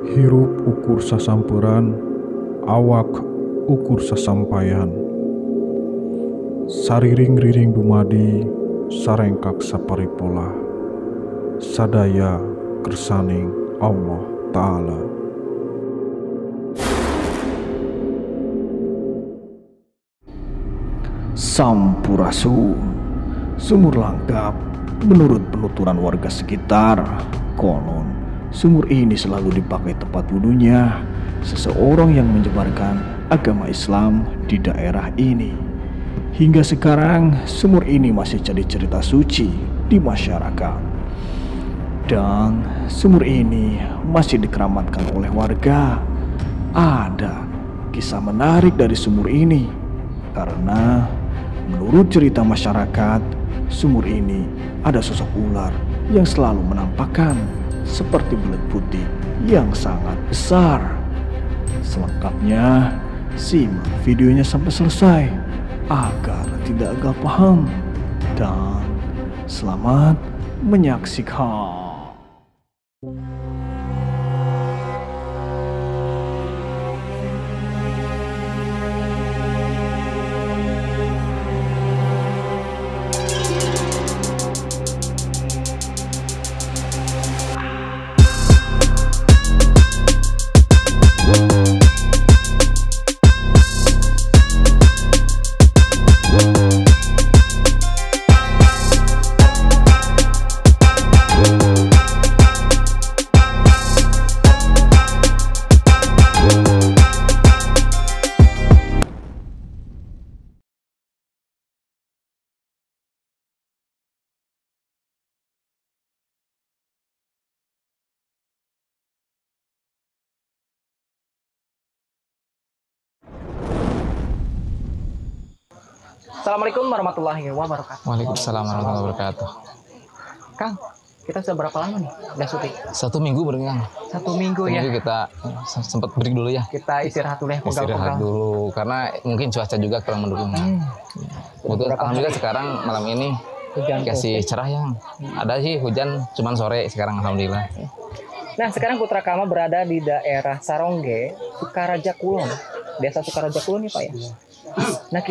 Hirup ukur sasampuran, awak ukur sasampaian. Sariring-riring dumadi, sarengkak saparipola. Sadaya kersaning Allah Ta'ala. Sampurasun, sumur langkap. Menurut penuturan warga sekitar, konon sumur ini selalu dipakai tempat wudhunya seseorang yang menyebarkan agama Islam di daerah ini. Hingga sekarang sumur ini masih jadi cerita suci di masyarakat. Dan sumur ini masih dikeramatkan oleh warga. Ada kisah menarik dari sumur ini karena menurut cerita masyarakat, sumur ini ada sosok ular yang selalu menampakkan seperti belut putih yang sangat besar. Selengkapnya, simak videonya sampai selesai agar tidak agak paham. Dan selamat menyaksikan. Assalamualaikum warahmatullahi wabarakatuh. Waalaikumsalam warahmatullahi wabarakatuh. Kang, kita sudah berapa lama nih udah syuting? 1 minggu Kang. 1 minggu ya. Minggu kita sempat break dulu ya. Kita istirahat dulu ya, Istirahat pegal-pegal. dulu karena mungkin cuaca juga kurang mendukung. Betul, alhamdulillah sekarang malam ini Hujan kasih cerah yang ada sih hujan cuman sore sekarang alhamdulillah. Nah, sekarang Putra Kama berada di daerah Sarongge, Sukaraja Kulon. Desa Sukaraja Kulon nih Pak ya. Nah,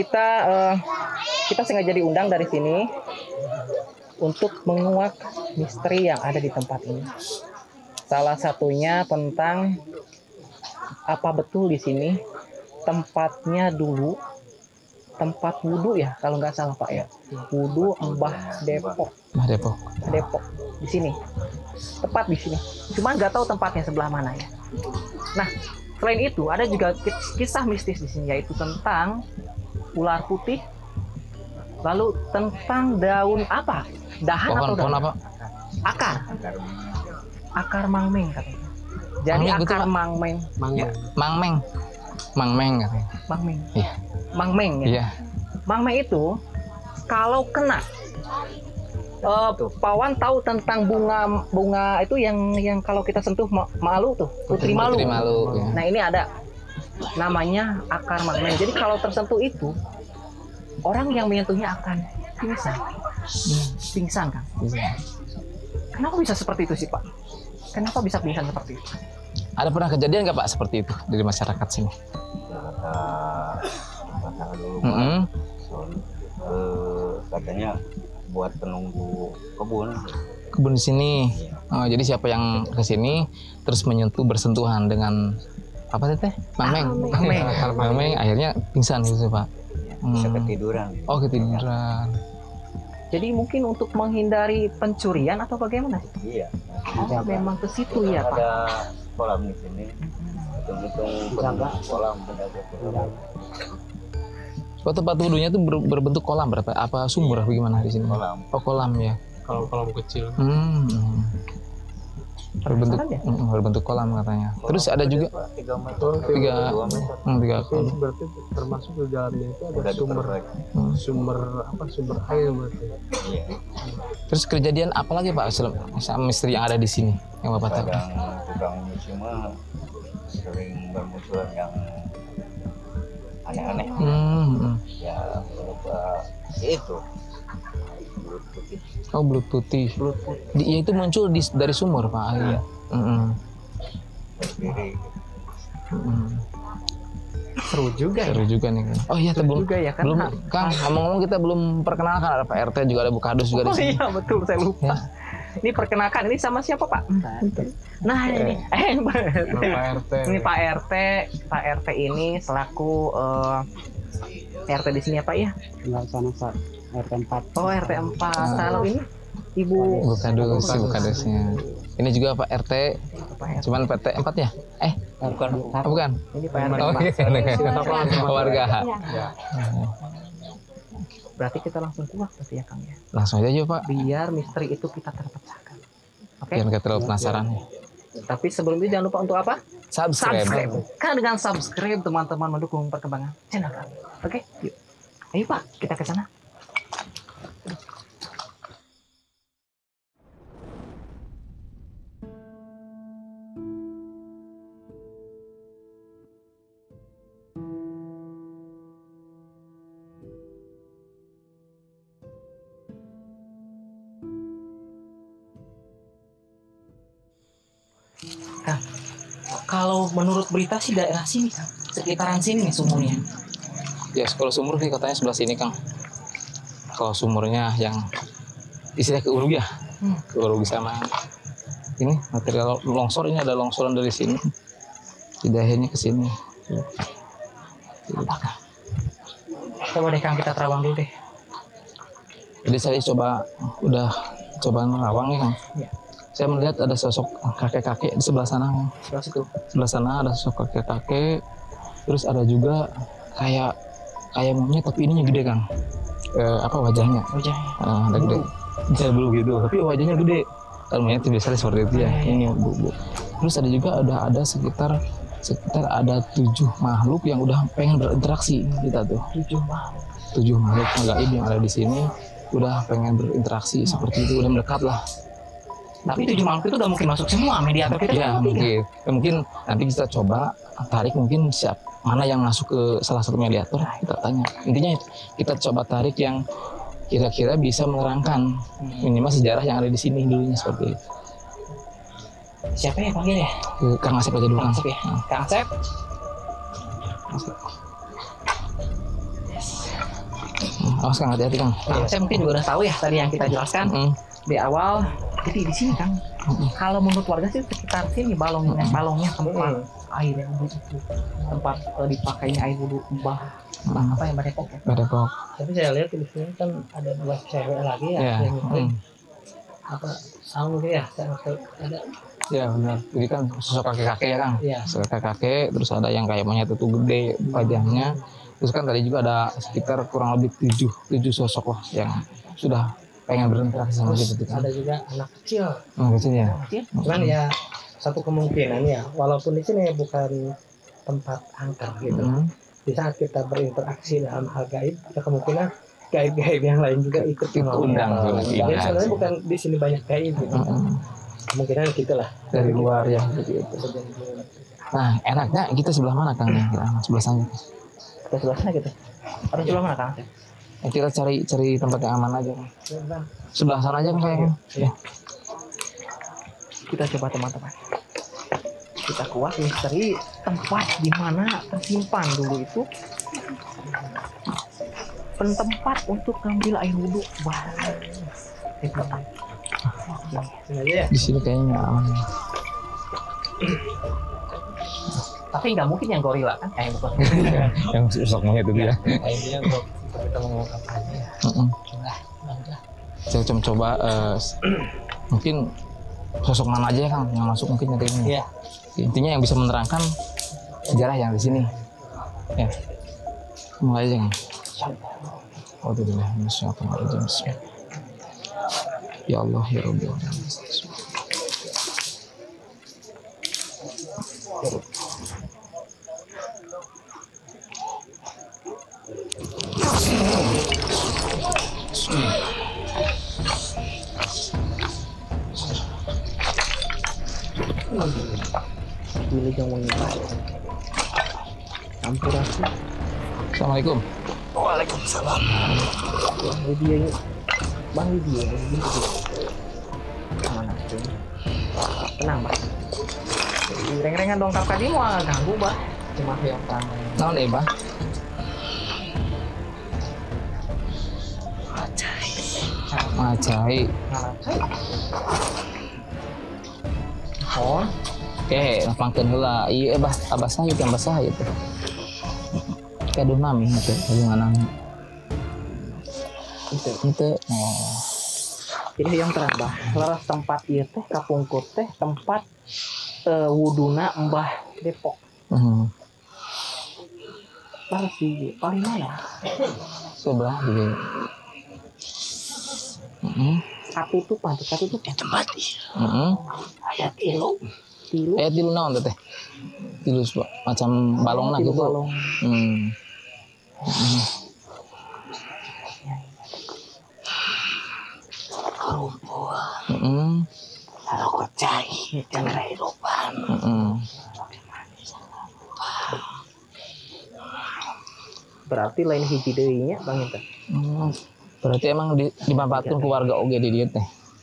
kita sengaja diundang dari sini untuk menguak misteri yang ada di tempat ini. Salah satunya tentang apa betul di sini tempatnya dulu tempat wudhu ya, kalau nggak salah Pak ya. Wudhu Mbah Depok. Mbah Depok. Mbah Depok di sini. Tepat di sini. Cuma nggak tahu tempatnya sebelah mana ya. Nah, selain itu ada juga kisah mistis di sini, yaitu tentang ular putih, lalu tentang daun apa? Dahan atau daun? Pohon apa? Akar. Akar mangmeng katanya. Jadi Mangmeng betul, akar Pak? mangmeng. Mangmeng katanya. Mangmeng. Iya. Mangmeng ya. Iya. Mangmeng itu kalau kena Pawan tahu tentang bunga itu yang kalau kita sentuh malu tuh, putri malu. Putri malu. Ya. Nah, ini ada namanya akar mangmeng. Jadi kalau tersentuh itu, orang yang menyentuhnya akan pingsan. Pingsan kan? Kenapa bisa seperti itu sih Pak? Kenapa bisa pingsan seperti itu? Ada pernah kejadian nggak Pak seperti itu dari masyarakat sini? Katanya buat penunggu Kebun di sini. Oh, jadi siapa yang ke sini terus bersentuhan dengan apa teh? Mangmeng. Mangmeng akhirnya pingsan gitu Pak. Bisa ketiduran. Oh, ketiduran. Jadi mungkin untuk menghindari pencurian atau bagaimana? Iya. Oh, memang ke situ ya Pak. Ada kolam di sini. Hitung-hitung kolam. Oh, tempat wudhunya itu berbentuk kolam berapa? Apa sumur bagaimana di sini? Kolam. Oh, kolam ya. Kalau kolam kecil. Berbentuk kolam katanya. Terus ada juga 3 meter. 3 Itu berarti termasuk di dalamnya itu ada sumber air berarti. Iya. Terus kejadian apa lagi Pak sama misteri yang ada di sini yang Bapak tahu? Tukang nyuci mah sering bermunculan yang aneh-aneh. Ya berupa itu belut putih. Oh, belut putih. Dia itu muncul dari sumur Pak. Iya. sendiri. Seru juga ya. Seru juga nih kan. Oh iya, Seru juga ya kan. belum Kang, ngomong-ngomong kita belum perkenalkan, ada Pak RT juga, ada Bu Kadus juga di Oh sini. iya betul, saya lupa. Ini perkenalkan, ini sama siapa Pak? Nah ini, Pak RT. ini Pak RT. Pak RT ini selaku RT di sini apa ya? Pelaksana RT 4. Oh RT 4. Kalau ini Ibu Bu Kadus, Bu Kadusnya. Ini juga Pak RT, Pak RT. cuman PT 4 ya? Bukan. Oh, bukan. Ini Pak RT. Oh iya, warga. Berarti kita langsung keluar berarti ya Kang ya. Langsung aja Pak. Biar misteri itu kita terpecahkan. Oke. Biar nggak terlalu penasaran. Tapi sebelum itu jangan lupa untuk apa? Subscribe. Karena dengan subscribe teman-teman mendukung perkembangan channel kami. Oke, yuk. Ayo Pak, kita ke sana. Kang, kalau menurut berita sih daerah sini Kang, sekitaran sini nih sumurnya. Ya, kalau sumur sih katanya sebelah sini Kang. Kalau sumurnya yang istilah ke Urug ya, ke Urug sama ini material longsor, ini ada longsoran dari sini. Tidak akhirnya ke sini. Apakah? Coba deh Kang, kita terawang dulu deh. Jadi saya udah coba nerawang ya Kang. Iya. Saya melihat ada sosok kakek-kakek di sebelah sana Kang. Sebelah situ. Sebelah sana ada sosok kakek-kakek. Terus ada juga kayak monyet tapi ininya gede Kang. Apa wajahnya? Wajahnya. Ada gede. Bisa dulu gitu. Tapi wajahnya gede. Kalau monyet biasanya seperti itu ya. Ini bu. Terus ada juga ada sekitar ada 7 makhluk yang udah pengen berinteraksi kita tuh. 7 makhluk gaib yang ada di sini udah pengen berinteraksi seperti itu, udah mendekat lah. Tapi 7 makhluk itu udah mungkin masuk semua mediator kita. Ya mungkin. Mungkin nanti kita coba tarik mungkin mana yang masuk ke salah satu mediator, kita tanya. Intinya kita coba tarik yang kira-kira bisa menerangkan minimal sejarah yang ada di sini dulunya seperti itu. Siapa yang panggil ya? Kang Asep aja dulu Kang. Asep ya. Kang Asep. Awas Kang, hati-hati Kang. Saya mungkin juga udah tahu ya tadi yang kita jelaskan di awal. Jadi di sini Kang, kalau menurut warga sih sekitar sini balongnya tempat air yang wudhu itu, tempat dipakainya air wudhu mbah apa yang Badepok ya? Badepok. Tapi saya lihat di sini kan ada 2 cewek lagi ya, Ya. yang apa sound gitu ya, ada. Ya benar. Jadi kan sosok kakek-kakek ya Kang. Iya. Sosok kakek, terus ada yang kayak monyet itu gede wajahnya. Terus kan tadi juga ada sekitar kurang lebih 7 sosok lah yang sudah pengen berinteraksi sama kita. Ada juga anak kecil. Kecil ya. Cuman ya satu kemungkinan ya, walaupun di sini bukan tempat angker gitu. Di saat kita berinteraksi dalam hal gaib, ada kemungkinan gaib-gaib yang lain juga ikut undang. Jadi sebenarnya bukan di sini banyak gaib gitu. Kemungkinan gitulah Dari luar ya gitu. Nah, enaknya kita sebelah mana Kang? Sebelah sana. Kita sebelah sana gitu. Atau sebelah mana Kang? Ya, kita cari tempat yang aman aja. Sebelah sana aja kayaknya. Ya. Kita coba teman-teman. Kita kuat misteri tempat di mana tersimpan dulu itu tempat untuk ngambil air wudhu. Wah, Di sini kayaknya aman. tapi nggak mungkin yang gorila kan? Bukan. Yang sosok monyet itu ya. Intinya untuk kita mengungkap aja ya. Saya coba mungkin sosok mana aja ya Kang yang masuk mungkin nanti ini. Iya. Intinya yang bisa menerangkan sejarah yang di sini. Ya. Mulai aja Kang. Bismillahirrahmanirrahim. Ya Allah ya Rabbi. Wilujeng wangi. Sampurasun. Assalamualaikum. Waalaikumsalam. Bang Widya ini mana tuh? Tenang Bang. Reng-rengan dongkap tadi mau ganggu bah. Cuma yang perang. Naon deh bah? Macai. Ngalacai. Oh, Oke, lapangkeun heula. Ieu abah sahit yang basah itu. Kaduh nami itu hubungan nami. Itu. Oh. jadi yang terang bah. Leres tempat ieu teh kapungkur teh tempat wuduna Mbah Depok. Leres di paling mana? Sebelah di. Katutupan tempat Ayat ilu. tilu. Tilu naon teh? Tilu macam balong lah Tilu gitu. balong. Kalau cai jangan kehidupan. Berarti lain hiji deui nya Bang Inten. Berarti emang dimanfaatkan keluarga oge di dieu teh.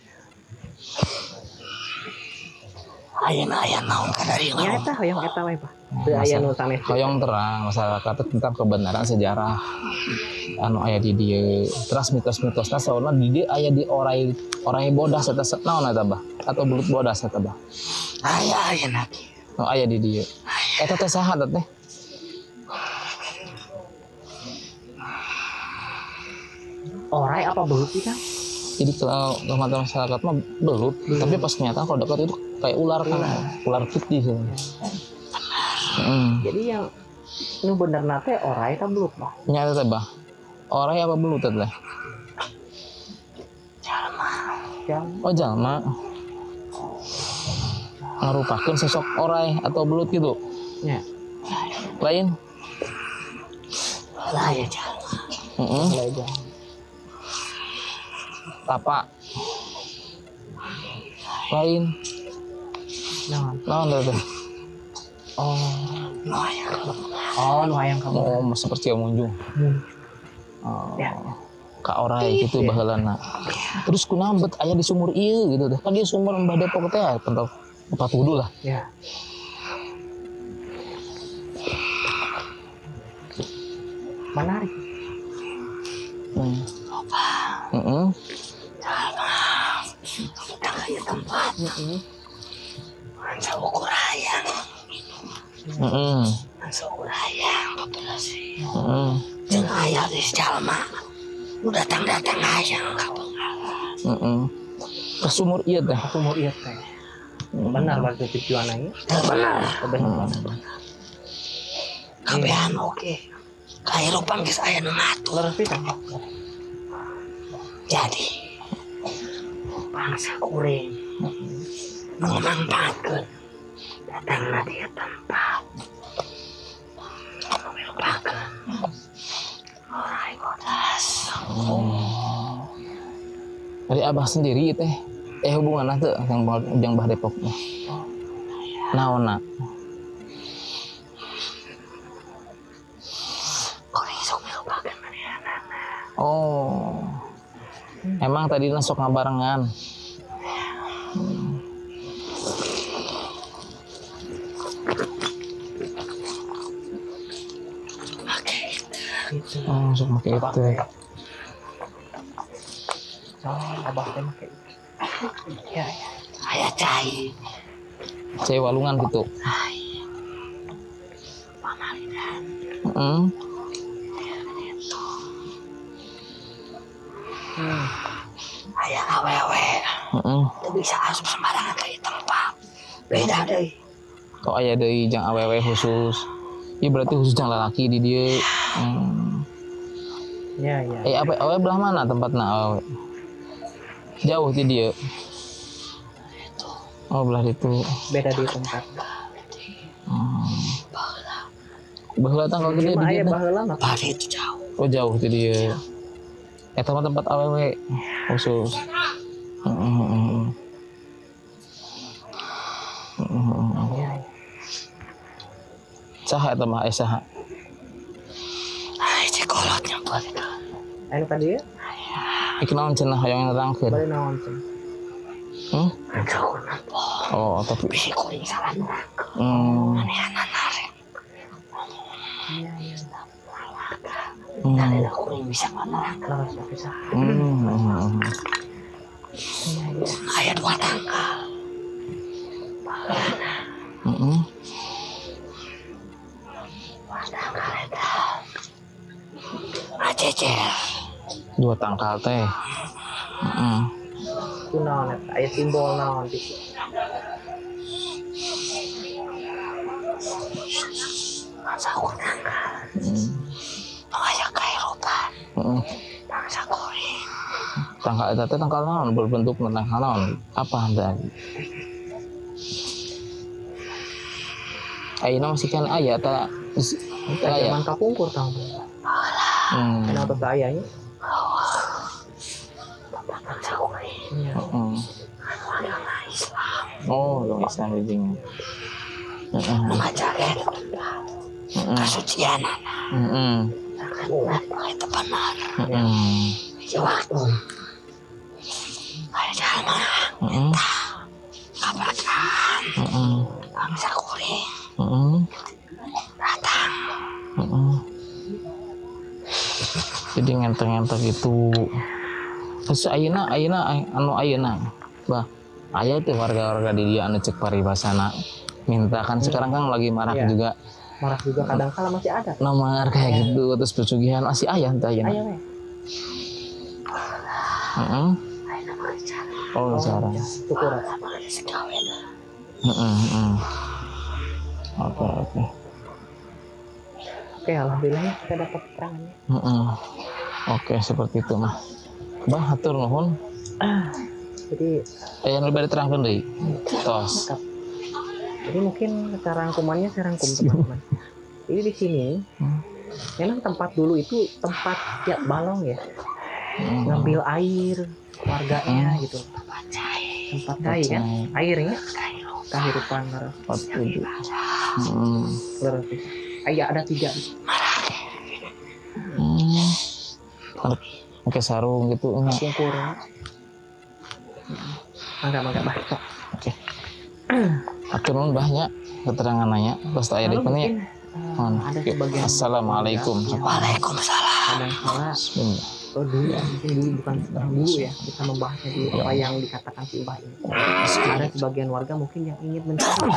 Aya naon kadari Nya eta hoyong eta we Pak. Teu aya nu sanes. Hoyong terang masyarakat tentang kebenaran sejarah anu aya di dieu. Terus mitos-mitosna saurna di dieu aya di orai bodas eta naon eta bah? Atau belut bodas eta bah? Aya lagi. Nu aya di dieu. Eta teh saha teh? Orai apa belut sih Kang? Jadi kalau mata masyarakat mah belut, tapi pas kenyataan kalau dekat itu kayak ular kan, ular putih sih. Jadi yang nu bener nate orai ta belut Pak? Nyata teh bah, orai apa belut teh? Oh jalma. Ngarupakeun sosok orai atau belut gitu. Nya. Lain. Lah ya jalma. Lain. Tapak. Lain. Naon teh? Nu hayang kamu. Oh, seperti yang munjung. Ya. Ka orai gitu baheulana. Terus kunaha bet aya di sumur ieu gitu teh. Kan ieu sumur Mbah Depok teh tempat wudu lah. Ya. Menarik. Aya tempat. Saukur hayang. Saukur hayang populasi. Jeung aya di jalma. Nu datang-datang hayang ka Bengalan. Ke sumur ieu teh. Sumur ieu teh. Benar waktu tujuanna ieu. Benar. Kabehan oke. Kahirupan geus aya nu ngatur. Leres pisan. Jadi bangsa kuring memanfaatkan datanglah dia tempat melupakan orang bodas. Dari abah sendiri teh hubungan teh yang Mbah Depok. Naonna? Kuring sok melupakan manehna. Oh. Emang tadi sok ngabarengan. Sok make itu. Abah teh make. Ya. Aya cai. Cai walungan gitu. Pamalidan. Aya awewe. Teu bisa asup sembarangan ka ieu tempat. Beda deui. Oh aya deui jeung awewe khusus. Ieu berarti khusus jeung lalaki di dieu. Ya. Apa awewe belah mana tempatna awewe? Jauh di dieu. Oh belah itu. Beda di tempat. Baheula tanggal gede di Aya dieu. baheula mah. Bari itu jauh. Oh jauh di dieu. Eta mah tempat awewe khusus. Saha eta mah saha? Ai cekolotnya buat itu. Anu tadi ya? Iki naon cenah hoyong nerangkeun? Bari naon cenah? Oh, tapi Bisi kuring salah nerangkeun. bisa mana laras bisa Ayat dua tangkal. Acecer. 2 tangkal teh. Kunaon aya simbol naon gitu. Masa tangkal. Aya kairupan. Bangsa kuring. Tangkal eta teh tangkal naon berbentuk tangkal naon? Apa anda? Ayeuna masih kan aya ta Zaman kapungkur tahu. Kenapa saya ya? Bangsa kuring. Agama Islam. Oh, dong Islam jadinya. Mengajarkan kasucian itu benar. Waktu ada jalan kabarkan bangsa kuring datang. Jadi ngenteng-ngenteng itu. Terus ayeuna bah aya teh warga-warga di dia anu cek paribasana minta kan sekarang kan lagi marak juga. Marak juga kadang kala masih ada. Nomor kayak gitu terus pesugihan masih aya teh ayeuna. Aya we. Oh, sekarang. Syukur. Oke. Oke, alhamdulillah ya kita dapat keterangannya. Oke, seperti itu mah. Bang, hatur nuhun. Jadi yang lebih diterangkan deui. Tos. Jadi mungkin secara rangkumannya saya rangkum teman-teman. Jadi di sini memang tempat dulu itu tempat tiap balong ya. Ngambil air warganya gitu. Tempat cai kan, airnya kehidupan laras. Ayah ada 3. Pakai sarung gitu. Pungkur. Mangga basok. Oke. Atur nuhun banyak keterangan nanya. Terus aya di mana? Ada sebagian. Assalamualaikum. Waalaikumsalam. Ada yang salah. Dulu mungkin dulu bukan dulu ya bisa membahasnya dulu apa yang dikatakan si Mbah ini. Ada sebagian warga mungkin yang ingin mencari.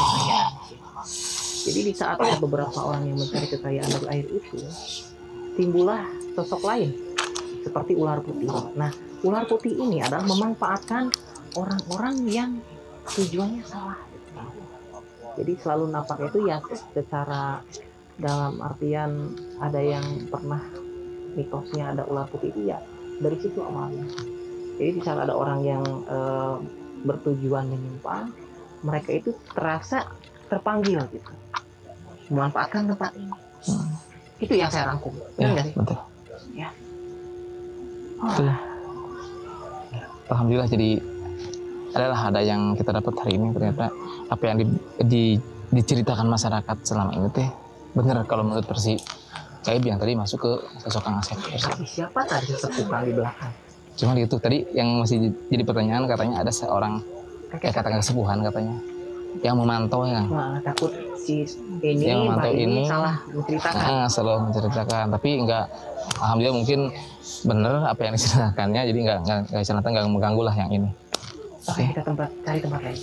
Jadi di saat ada beberapa orang yang mencari kekayaan dari air itu, timbullah sosok lain seperti ular putih. Nah, ular putih ini adalah memanfaatkan orang-orang yang tujuannya salah. Jadi selalu nampak itu ya secara dalam artian ada yang pernah mitosnya ada ular putih itu ya dari situ awalnya. Jadi di saat ada orang yang bertujuan menyimpang, mereka itu terasa terpanggil gitu, memanfaatkan tempat ini. Itu yang saya rangkum. Ya, Enggak sih? betul. Ya. Betul. Alhamdulillah jadi ada yang kita dapat hari ini ternyata apa yang diceritakan masyarakat selama ini teh benar kalau menurut versi kayak yang tadi masuk ke sosok Kang Asep. Tapi siapa tadi sepupu di belakang? Cuma itu tadi yang masih jadi pertanyaan katanya ada seorang katakan kesepuhan katanya yang memantau ya. Wah, takut si ini yang memantau ini salah menceritakan. Salah menceritakan, tapi enggak. Alhamdulillah mungkin benar apa yang diceritakannya, jadi enggak mengganggu lah yang ini. Oke, kita cari tempat lain.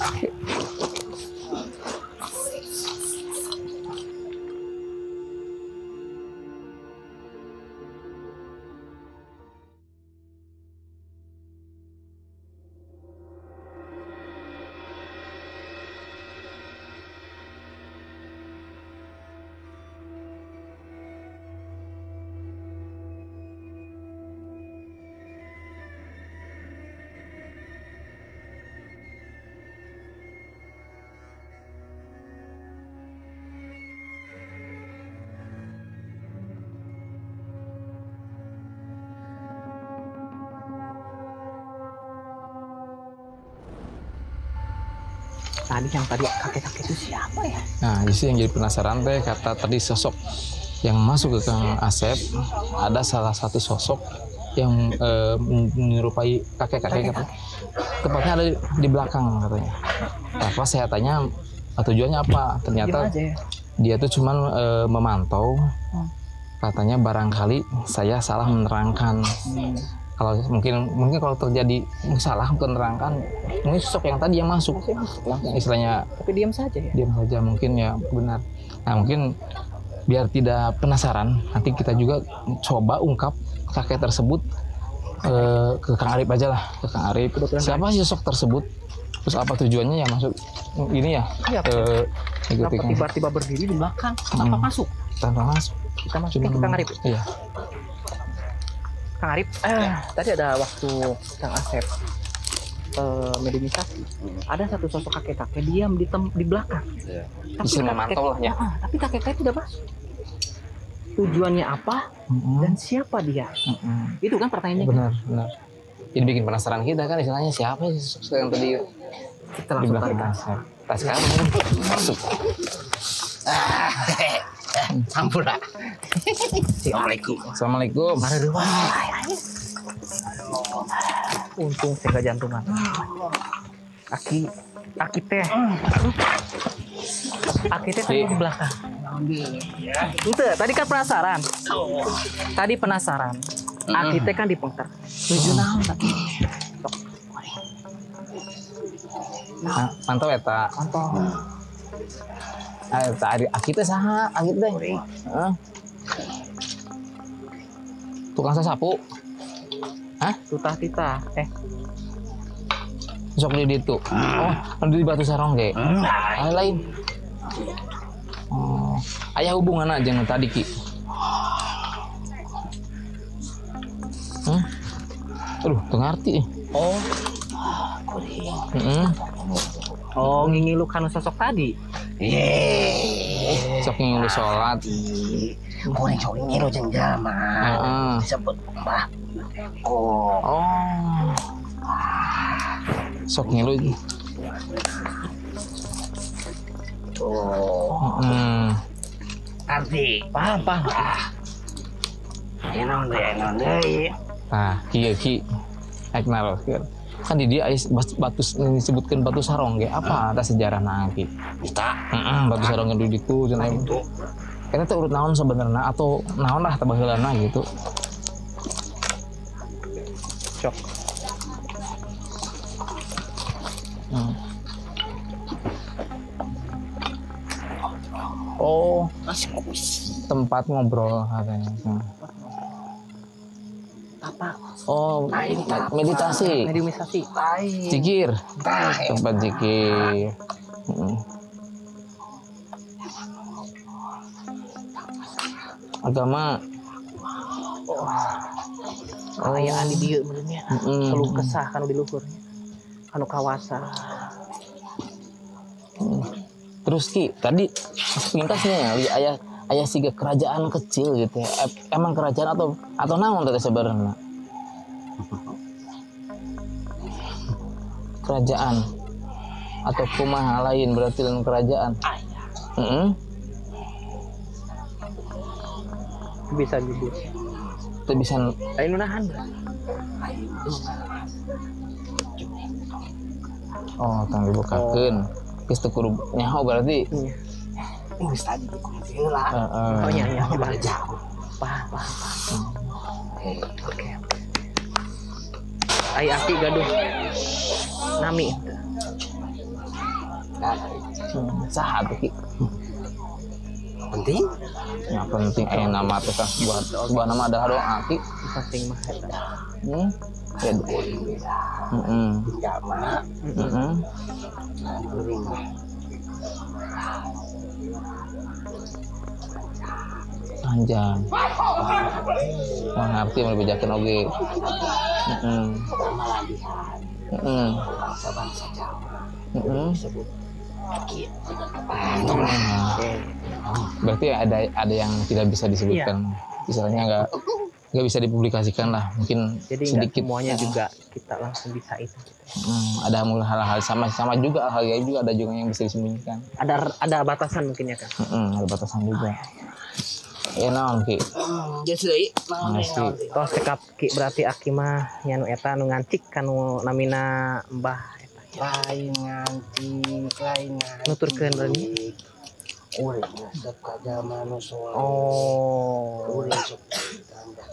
Yang tadi kakek-kakek itu siapa ya? Nah, justru yang jadi penasaran teh kata tadi sosok yang masuk ke Kang Asep ada salah satu sosok yang menyerupai kakek-kakek katanya. Tepatnya ada di belakang katanya. Nah, pas saya tanya Tujuannya apa? Ternyata dia tuh cuman memantau. Katanya barangkali saya salah menerangkan. Kalau mungkin kalau terjadi salah menerangkan, mungkin sosok yang tadi yang masuk, istilahnya. Tapi diam saja ya. Diam saja mungkin ya, benar. Nah mungkin biar tidak penasaran, nanti kita juga coba ungkap kakek tersebut ke Kang Arif aja lah, ke Kang Arif. Siapa sih sosok tersebut? Terus apa tujuannya ya masuk ini ya? Kenapa tiba-tiba berdiri di belakang tanpa masuk? Tanpa masuk. Kita masukin ke Kang Arif. Iya. Kang Arif, tadi ada waktu Kang Asep mediumisasi, ada satu sosok kakek-kakek diam di belakang. Bisa memantau lah ya. Tapi kakek-kakek tidak masuk. Tujuannya apa dan siapa dia? Itu kan pertanyaannya. Benar. Jadi bikin penasaran kita kan, istilahnya siapa sih sosok yang tadi Kita langsung tarik Asep. Tas sekarang masuk. Sampura. Assalamualaikum. Untung saya gak jantungan. Aki teh tadi di belakang. Itu tadi kan penasaran. Aki teh kan dipengker. Tujuh naon tadi. Mantap eta. Mantap. Aki teh saha? Aki teh. Tukang sasapu. Hah? Tutah-titah. Sok di ditu. Oh, di Batu Sarongge. Lain. Oh, aya hubungan aja dengan tadi Ki. Aduh, tuh ngerti. Oh. Oh, ngingilu kanu sosok tadi. Sok ngilu sholat. Kuring sok ngilu jeung jalma. Disebut Mbah. Oh. Sok ngilu. Arti. Paham. Enon deui. Nah, Ki. Aik naroskeun. Kan di dia batu disebutkan Batu Sarongge. Apa ada sejarah Ki? Kita. Batu Sarongge dulu itu cenah itu. Kita teh urut naon sebenarnya atau naon lah teh baheulana gitu. Cok. Oh, tempat ngobrol katanya. Apa? Oh, meditasi. Mediumisasi. Zikir. Tempat zikir. Agama. Ayaan di dieu benernya. Keluh kesah kanu di luhurnya. Kanu kawasan. Terus Ki, tadi pintasnya ayah siga kerajaan kecil gitu ya. Emang kerajaan atau naon teh sebenarnya? Kerajaan atau kumaha lain berarti lain kerajaan. Bisa jadi. Itu bisa Lain nahan. Oh, tang dibukakeun. Geus teu kudu nyaho berarti. Geus tadi heula. Oh iya, paham. Oke. Ai Aki gaduh. Nami. Saha tuh Ki? Penting? Ya penting nama tuh kan buat nama adalah doa Aki. Penting mah eta. Panjang. Ngerti mau dibejakeun oge. Berarti ada yang tidak bisa disebutkan. Misalnya nggak bisa dipublikasikan lah, mungkin jadi sedikit semuanya juga kita langsung bisa itu. Ada hal-hal sama juga, hal juga ada juga yang bisa disembunyikan. Ada batasan mungkin ya kan? Ada batasan juga. Naon Ki? Jadi Tos tekap Ki berarti Aki mah nyanu eta nu ngancik kanu namina Mbah eta. lain nganti nuturkeun lagi. urang resep ka zaman nu soleh. Urang sok ditambah.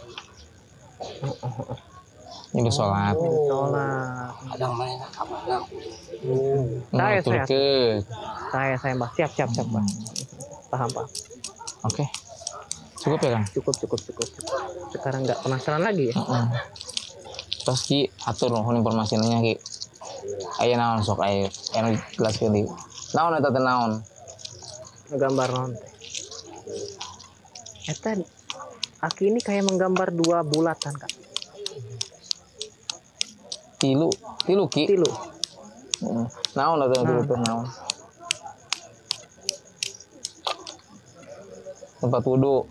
Ini sholat. Sholat. Kadang main ka mana. Saya Mbah. Siap Mbah. Paham. Oke. Cukup ya Kang? Cukup. Sekarang nggak penasaran lagi ya? Terus Ki atur nuhun informasinya Ki. Aya naon sok aya anu jelaskeun di. Naon eta teh naon? Gambar naon teh? Eta Aki ini kayak menggambar 2 bulatan Kak. Tilu Ki. Tilu. Naon eta tilu teh naon? Tempat wudhu.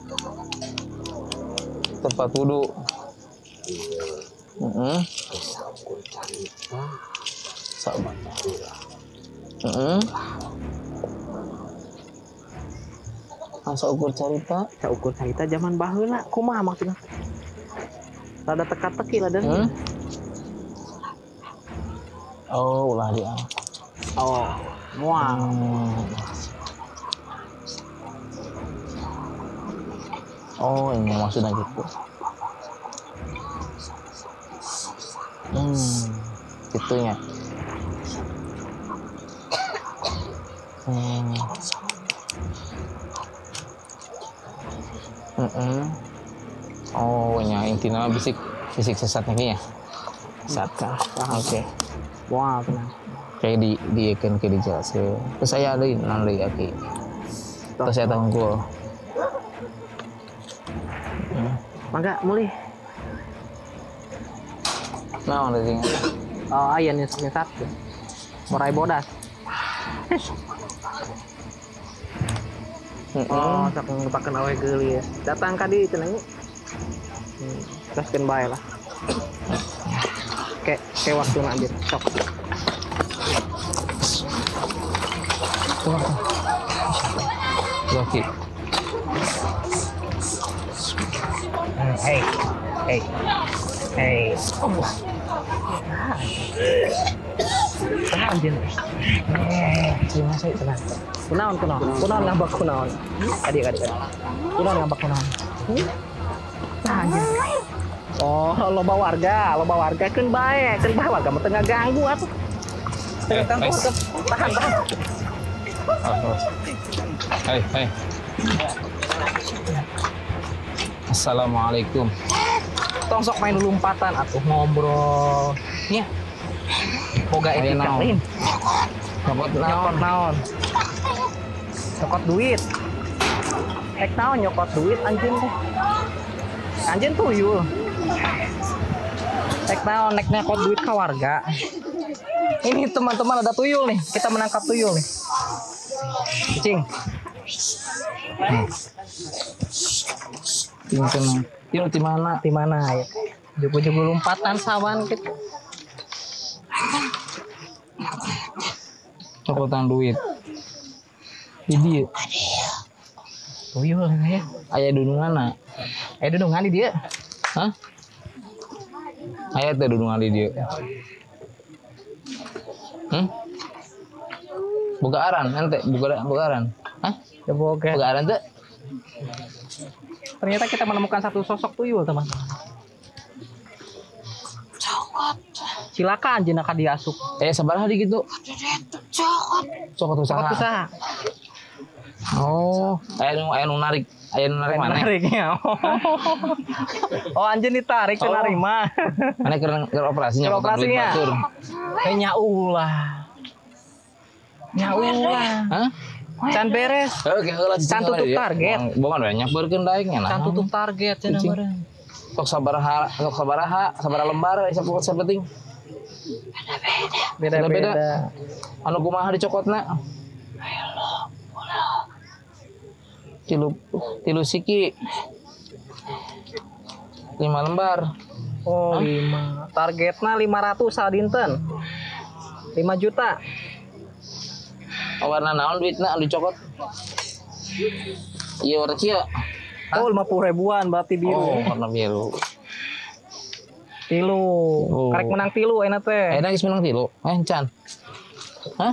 Sabar. Saukur carita zaman baheula kumaha maksudna? Rada teka-teki lah dan. Oh, ulah dia. Oh, mual. Oh, ini maksudnya gitu. Gitunya. Oh, nya intinya bisik sesatnya ya. Sesat. Oke. Wah, tenang. Kayak diekeun ke dijelaskeun. Terus saya ada naon deui Aki. Terus saya tangkul. Mangga mulih. Naon deui? Oh, aya nyesat. Morai bodas. Oh, sak ngepakeun awe geulis. Datang ka dieu cenah. Teruskeun bae lah. Kayak waktu anjir. Sok. Oke. Hey. Anjir. Terima kasih tenang. Kunaon ngambak kunaon. Adik. Kunaon ngambak kunaon. Anjir. Oh, loba warga keun bae warga mah teu ngaganggu atuh. Tahan. Hai. Assalamualaikum. Tong sok main lompatan atuh ngobrol. Nya. Boga etika lain. Nyokot naon? Nyokot duit. Ek naon nyokot duit anjeun teh. Anjeun tuyul. Ek naon nek nyokot duit ka warga. Ini teman-teman ada tuyul nih. Kita menangkap tuyul nih. Cing. Tuyul di mana? Di mana ya? Jugu-jugu lompatan sawan gitu. Cokotan duit. Di tuyul ya. Aya dudunganna. Aya dudungan di dieu. Hah? Aya teh dudungan di dieu. Boga aran ente, boga aran. Hah? Ya boga. Boga aran teh. Ternyata kita menemukan satu sosok tuyul, teman. Silakan anjeunna ka diasuk. Sabaraha di kitu? Cokot usaha. Oh, aya nu narik mana? Nariknya. Oh, anjeun ditarik ke narima. Mana keur operasinya? Operasinya. Nyaulah. Hah? Can beres. Oke, heula can tutup target. Bongan we nyampeurkeun daengnya nah. Can tutup target cenah meureun. Sok sabaraha lembar sapenting. Beda-beda. Anu kumaha dicokotna? Tilu siki. 5 lembar. Oh, 5. Targetna 500 sadinten. 5 juta. Warna naon duitna anu dicokot? Iya warna cia. Oh, 50 ribuan berarti biru. Oh, warna biru. Tilu. Oh. Karek menang tilu enak teh. Enak geus menang tilu. Can. Hah?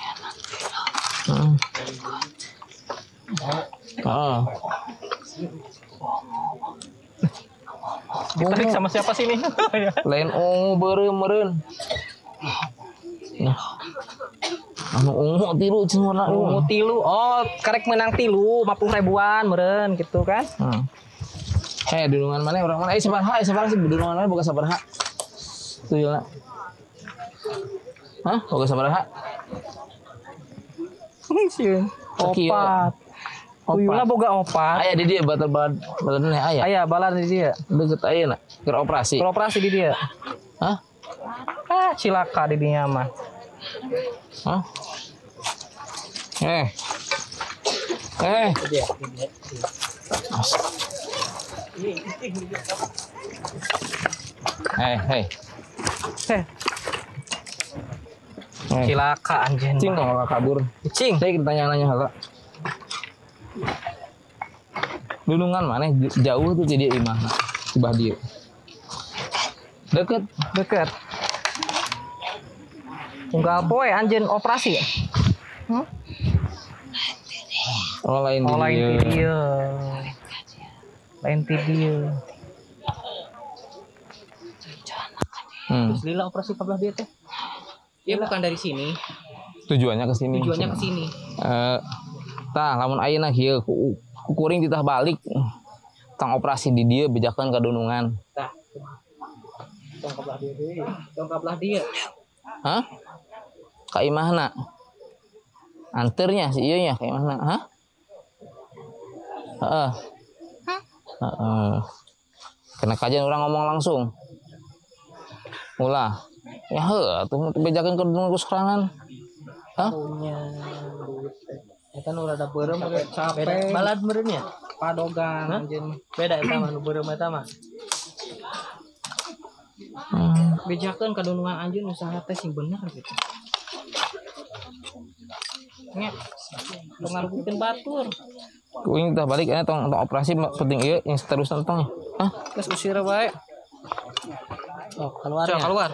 Ah. Ditarik sama siapa sih ini? Lain ungu meureun. Nah. Anu ungu tilu cenah warna Ungu tilu. Oh, karek menang tilu 50 ribuan meureun gitu kan. Dunungan mana orang mana? Sabaraha sih dunungan mana boga sabaraha? Tuyulna. Hah? Boga sabaraha? Sieun. Sakieu. Opat. Tuyulna boga opat. Aya di dieu badan aya. Aya balan di dia. Deket ayeuna keur operasi. Keur operasi di dia. Hah? Cilaka di dinya mah. Hah? Hei. Cilaka anjing. Cing kalau nggak kabur. Cing. Saya nanya hala. Dunungan mana jauh tuh jadi imah sebelah dia. Deket. Unggal poe anjeun operasi. Oh lain ti dieu. Lain ti dieu. Terus lila operasi kabelah dia teh. Dia bukan dari sini. Tujuannya ke sini. Tah lamun ayeuna kieu kuring ditah balik. Tang operasi di dieu bejakeun ka Dunungan. Tah. Tong kabelah dia deui. Tong kabelah dia. Hah? Ka imahna. Anternya si ieu nya ka imahna. Hah? Heeh. Kena kajian orang ngomong langsung. Ulah. Ya heuh atuh bejakeun ke Dunungan serangan. Hah? Punya duit. Eta nu rada beureum capek. Balad meureun nya. Padogan anjeun. Beda eta mah nu beureum eta mah. Bejakeun ka Dunungan anjeun usaha teh sing bener gitu. Nya. Ngarugikeun batur. Kuing tah balik tong operasi penting ieu yang seterusna tong. Hah? Geus usir bae. Oh, keluar.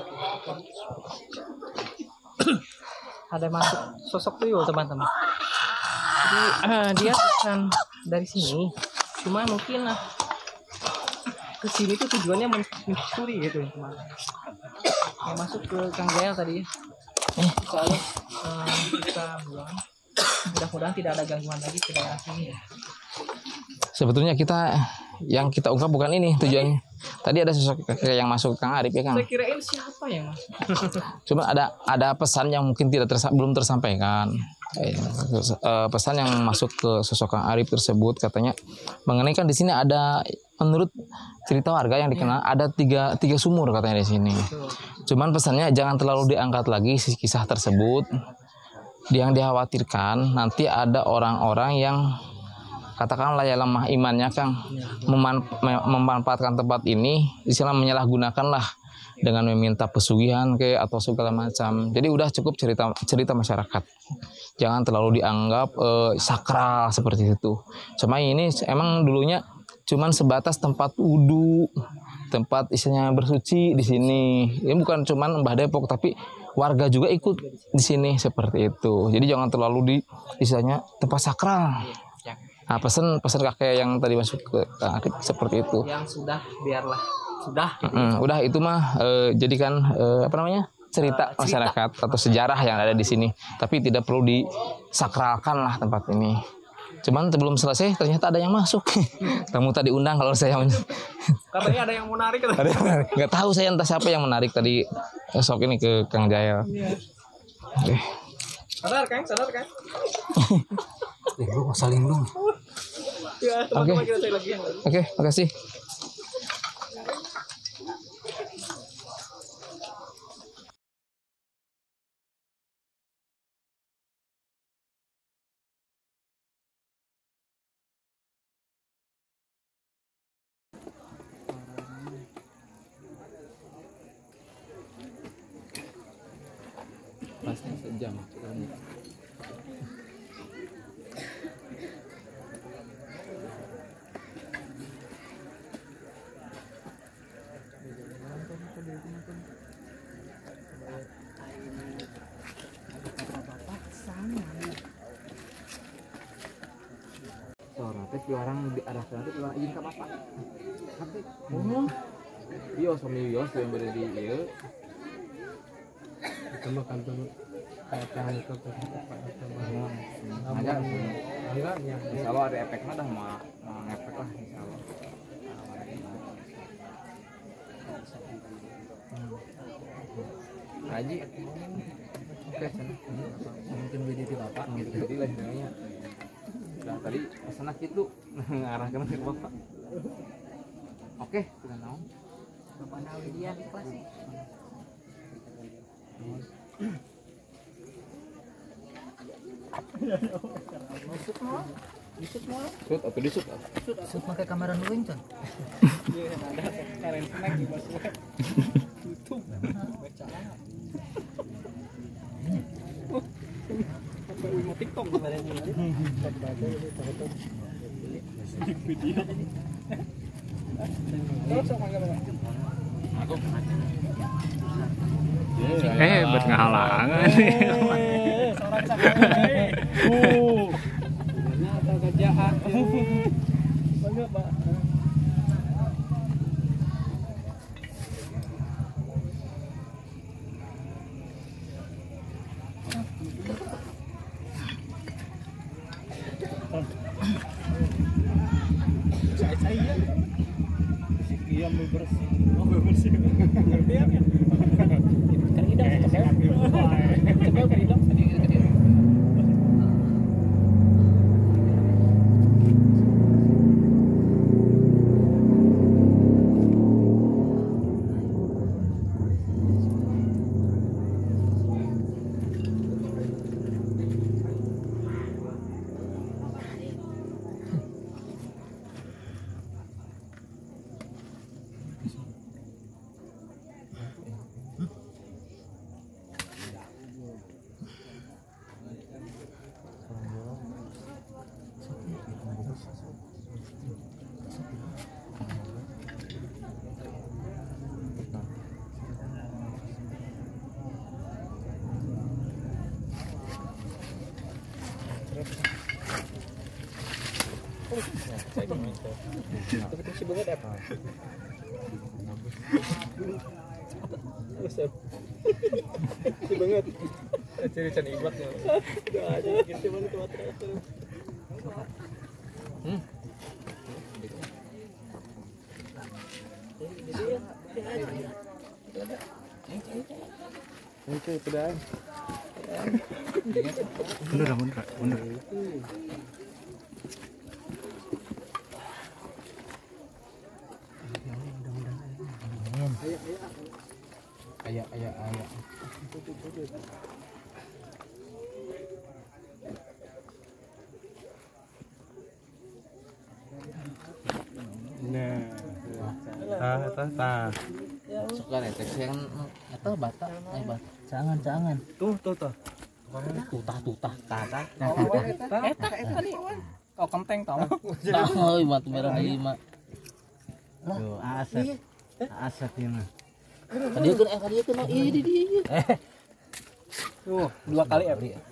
Ada masuk sosok tuyul teman-teman. Jadi dia bukan dari sini, cuma mungkin ke sini tuh tujuannya mencuri gitu teman. Yang masuk ke Kang Jael tadi. Soalnya kita bilang mudah-mudahan tidak ada gangguan lagi ke daerah sini. Sebetulnya yang kita ungkap bukan ini tujuannya. Tadi ada sosok yang masuk Kang Arif ya Kang. Saya kirain siapa yang masuk. Cuma ada pesan yang mungkin belum tersampaikan. Pesan yang masuk ke sosok Kang Arif tersebut katanya mengenai kan di sini ada menurut cerita warga yang dikenal ada tiga sumur katanya di sini. Cuman pesannya jangan terlalu diangkat lagi kisah tersebut. Yang dikhawatirkan nanti ada orang-orang yang katakanlah ya lemah imannya Kang memanfaatkan tempat ini istilah menyalahgunakanlah dengan meminta pesugihan atau segala macam. Jadi udah cukup cerita masyarakat. Jangan terlalu dianggap sakral seperti itu. Cuma ini emang dulunya cuman sebatas tempat wudu, tempat istilahnya bersuci di sini. Ini bukan cuman Mbah Depok tapi warga juga ikut di sini seperti itu. Jadi jangan terlalu istilahnya tempat sakral. Nah, pesan kakek yang tadi masuk ke Arif seperti itu. Yang sudah biarlah sudah. Udah itu mah jadikan cerita masyarakat atau sejarah yang ada di sini. Tapi tidak perlu disakralkan lah tempat ini. Cuman sebelum selesai ternyata ada yang masuk. Kamu tadi undang kalau saya. Katanya ada yang menarik. Nggak tahu saya entah siapa yang menarik tadi esok ini ke Kang Jael. Iya. Sadar kan? Gue saling dong. Ya, teman-teman kita cari lagi yang lain. Oke, makasih. Pasti sejam. soalnya teh orang di arah sana teh orang izin ke bapak. Tapi bios yang berada di ieu. Itu mah kan tuh kayak tahan itu tuh enggak ya. Insyaallah ada efeknya dah mah ngefek lah insyaallah. Haji oke sana mungkin beda di bapak gitu jadi lah sebenarnya udah tadi pesanak gitu ngarahkan ke bapak oke sudah naon bapak nawi dia di kelas Shoot atau di shoot? Shoot pakai kamera nuing kan? Iya ada karen snack di bos. YouTube. Baca. Apa TikTok kemarin ini? Video. Bet ngahalangan. Sorak cakap. Ternyata kerjaan. Bangga, Pak. Saya dia mau bersih. Oh, bersih. Ngerti ya? Kan hidang cekal. Cekal kan hidang. Tapi kasih banget apa? Kasih banget. Ciri-ciri ibak ya. Udah aja gitu banget tuh terus. Oke, sudah. Bener. Ayah. Tah. Suka nih teks yang atau bata, jangan. Tuh. Tutah. Eta nih. Kau kenteng tau. Oh, mata merah 5. Tuh, asap ieu mah. Kadiekeun oh ini dia. Tuh, 2 kali ya, Bri.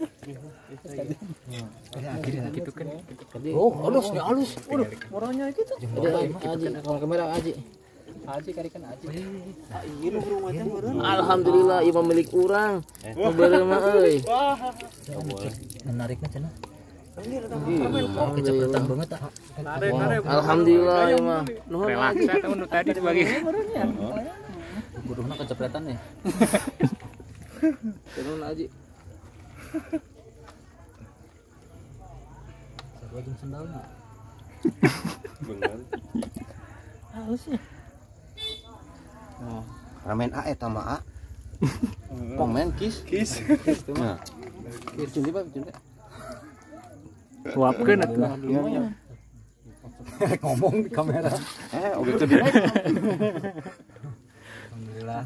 Akhirnya gitu kan. Oh, halus. Waduh, moronya gitu. Aji, kamera Aji. Aji karikan Aji. Alhamdulillah ieu milik urang. Beureum mah euy. Menariknya cenah. Kecepatan banget ah. Narek. Alhamdulillah ieu mah. Nuhun Relaks lagi. tahun tadi dibagi. Buruhna kecepretan ya. Nuhun Aji. Sarua jeung sendalna. Bener. Halusnya. Oh, ramen A eta mah A. Komen kis. Nah. Kis cun Pak. Suapkeun atuh. Ngomong di kamera. Oke tuh dia. Alhamdulillah.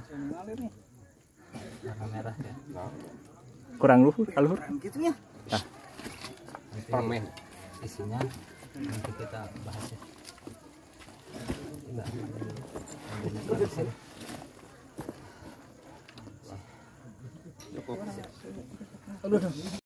Kamera ya. Kurang luhur. Gitunya. Permen. Isinya nanti kita bahas ya. Cukup.